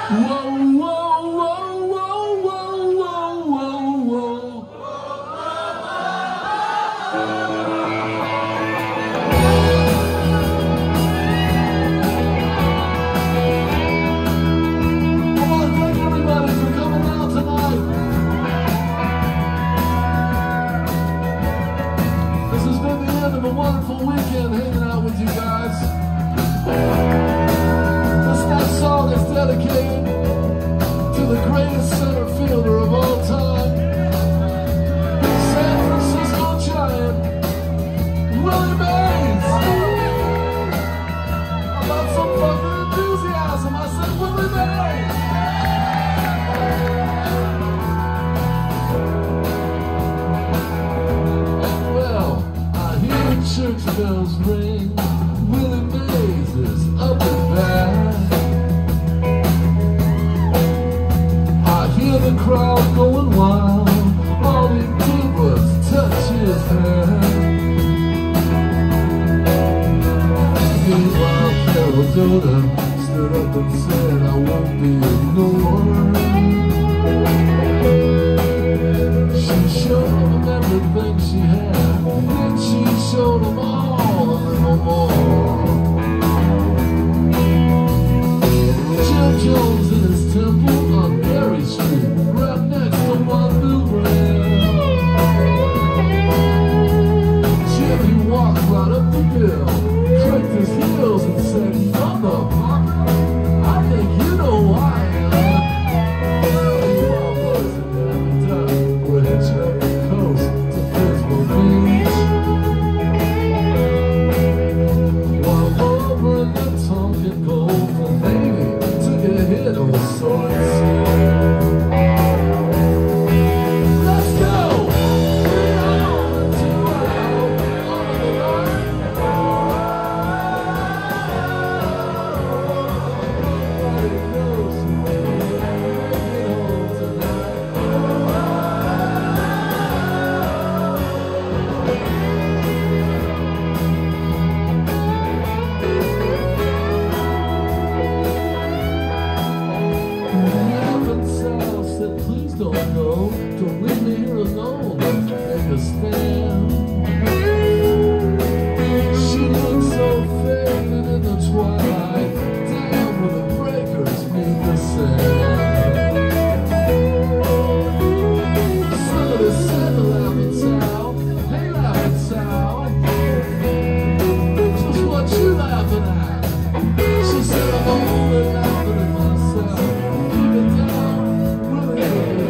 Dedicated to the greatest center fielder of all time, San Francisco Giant, Willie Mays. About some fucking enthusiasm, I said Willie Mays. Well, I hear church bells ring. Willie Mays is up and back. The crowd going wild, all he did was touch his hand. Meanwhile, Carolina stood up and said, I won't be ignored. She showed him everything she had, then she showed him all a little more. Jim Jones in his temple on Berry Street, right next to one Bill Graham. Jimmy walked right up the bill, clicked his heels and said, motherfucker, I think you know who I am. You all boys in every time we're hitching up the coast to Pismo Beach. While over in the Tonkin Gulf, the Navy took a hit on sorts. Don't leave me here alone, make a stand. She looks so faded in the twilight, down where the breakers meet the sand. Somebody said to Laughing Sal, hey Laughing Sal, just what you laughing at? She said, I'm only laughing at myself. Keep it down, really.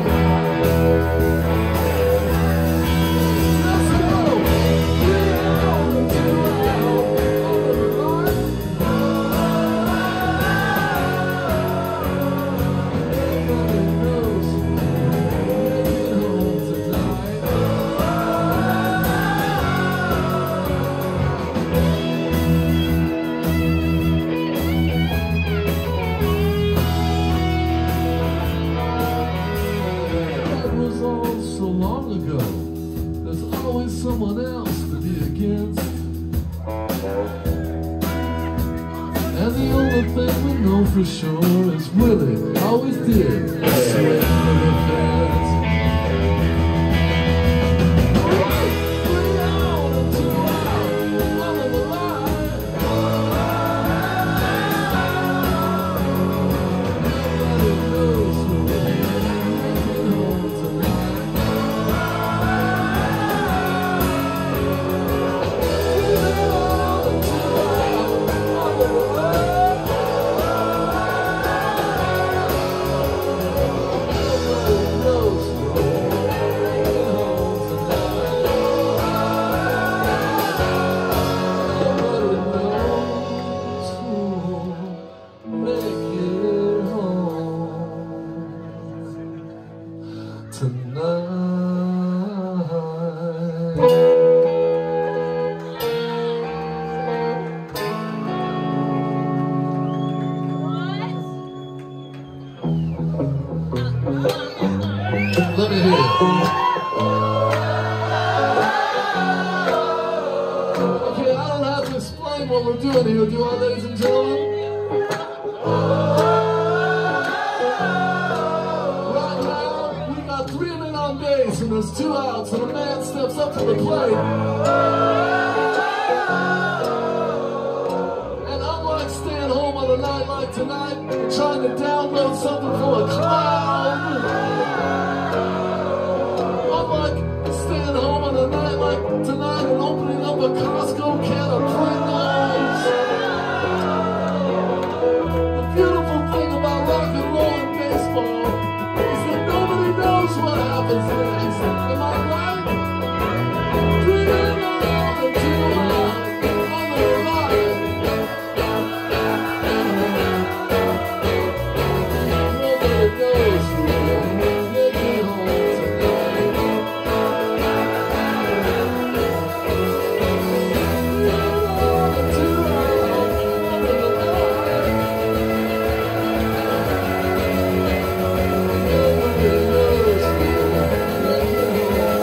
Someone else to be against, and the only thing we know for sure is Willie always did swing for the fence. Bring on and two out, one of the line. Nobody knows who we're home tonight. Let me hear it. Okay, I don't have to explain what we're doing here, do I, ladies and gentlemen? there's 2 outs and a man steps up to the plate. And unlike staying home on a night like tonight and trying to download something from a cloud, unlike staying home on a night like tonight and opening up a Costco can of Pringles, the beautiful thing about rock and roll and baseball is that nobody knows what happens next. Am I right? 3 down and 2 out on the line. Nobody knows who will get me home tonight. 3 down and 2 out on the line. Nobody knows who will get me home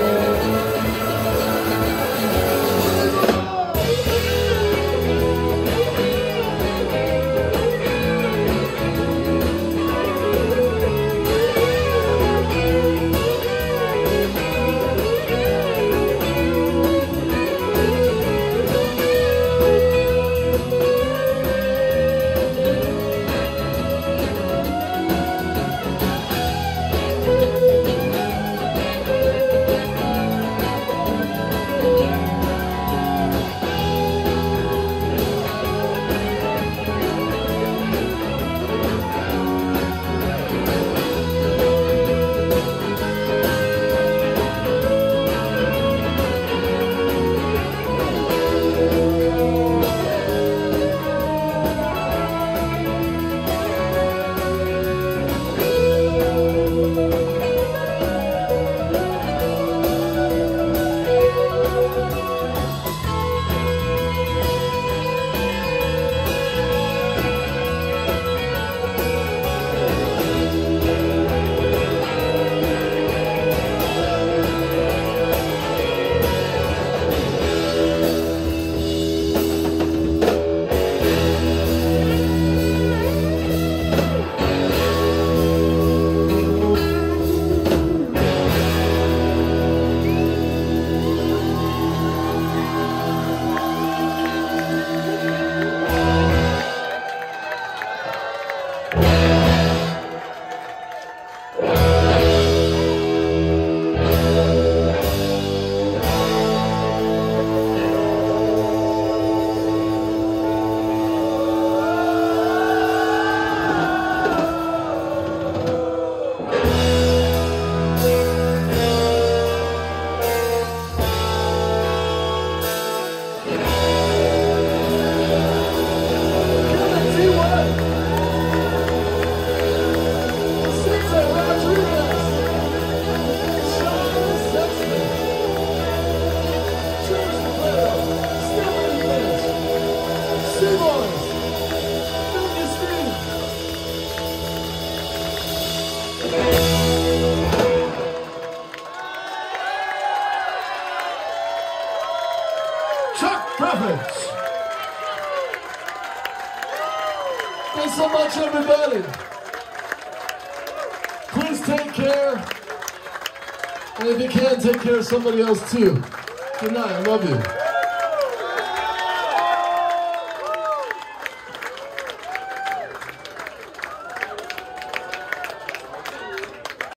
Perfect. Thanks so much, everybody. Please take care. And if you can, take care of somebody else too. Good night. I love you.